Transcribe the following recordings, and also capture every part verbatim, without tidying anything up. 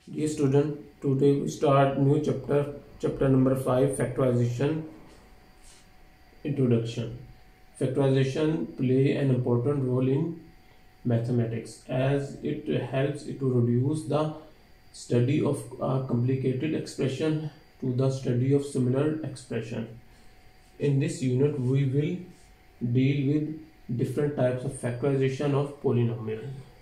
Dear student, today we start new chapter, chapter number five, factorization. Introduction. Factorization play an important role in mathematics as it helps it to reduce the study of a complicated expression to the study of similar expression. In this unit, we will deal with different types of factorization of polynomial.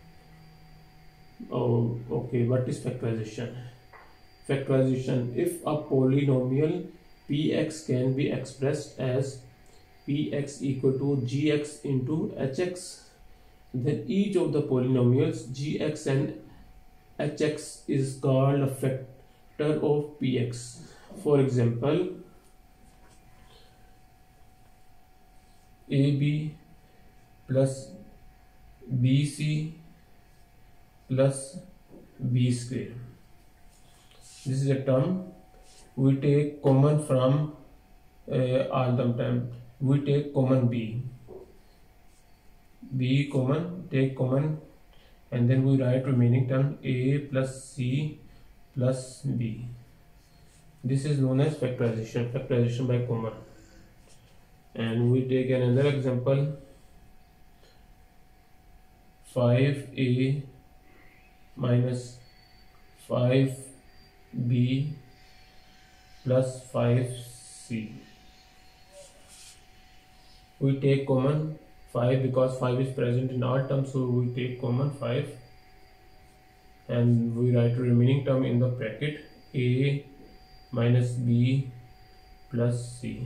Oh, okay. What is factorization? Factorization: if a polynomial px can be expressed as px equal to gx into hx, then each of the polynomials gx and hx is called a factor of px. For example, ab plus bc plus b square. This is a term we take common from uh, all the time. We take common b. b common, take common, and then we write remaining term a plus c plus b. This is known as factorization, factorization by common. And we take another example, five a minus five b plus five c. We take common five because five is present in all terms, so we take common five and we write remaining term in the bracket a minus b plus c.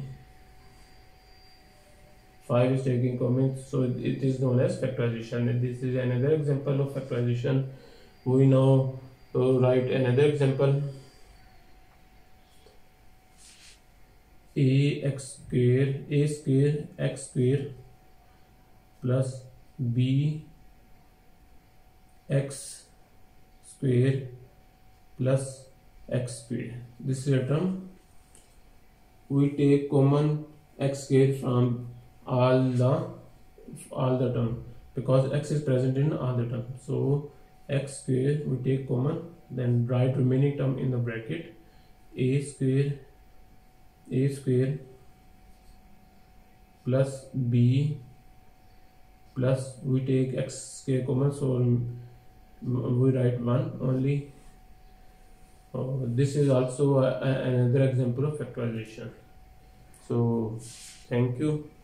five is taking common, so it is known as factorization. And this is another example of factorization. We now uh, write another example, a x square a square x square plus b x square plus x square. This is a term. We take common x square from all the all the term because x is present in all the term. So x square we take common, then write remaining term in the bracket a square a square plus b plus we take x square common, so we write one only. Uh, this is also a, a, another example of factorization. So thank you.